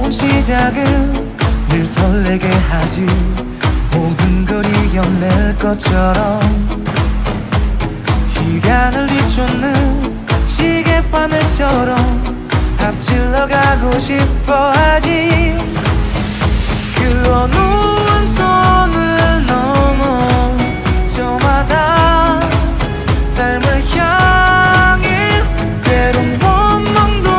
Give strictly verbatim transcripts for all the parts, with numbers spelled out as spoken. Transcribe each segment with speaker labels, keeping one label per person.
Speaker 1: 새로운 시작은 늘 설레게 하지. 모든 걸 이겨낼 것처럼 시간을 뒤쫓는 시계바늘처럼 앞질러 가고 싶어 하지. 그 어느 한 선을 넘어 저마다 삶을 향해 때론 원망도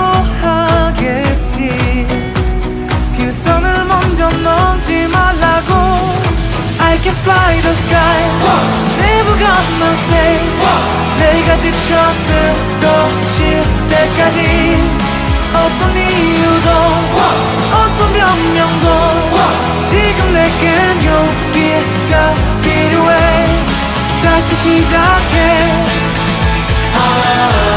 Speaker 1: 하겠지. 그 선을 먼저 넘지 말라고. I can fly the sky, never gonna stay. 내가 지쳐 쓰러질 때까지 어떤 이유도 어떤 변명도 지금 내겐 용기가 필요해. 다시 시작해.